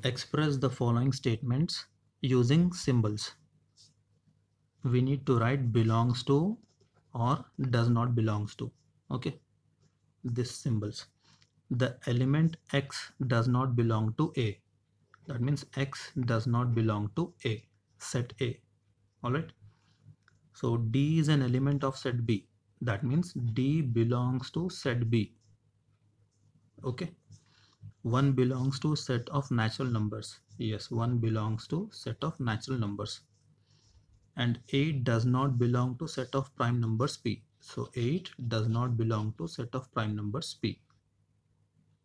Express the following statements using symbols. We need to write belongs to or does not belongs to. Okay, this symbols. The element x does not belong to A. That means x does not belong to A, set A. Alright. So D is an element of set B. That means D belongs to set B. Okay. 1 belongs to set of natural numbers. Yes, 1 belongs to set of natural numbers. And 8 does not belong to set of prime numbers P. So 8 does not belong to set of prime numbers P.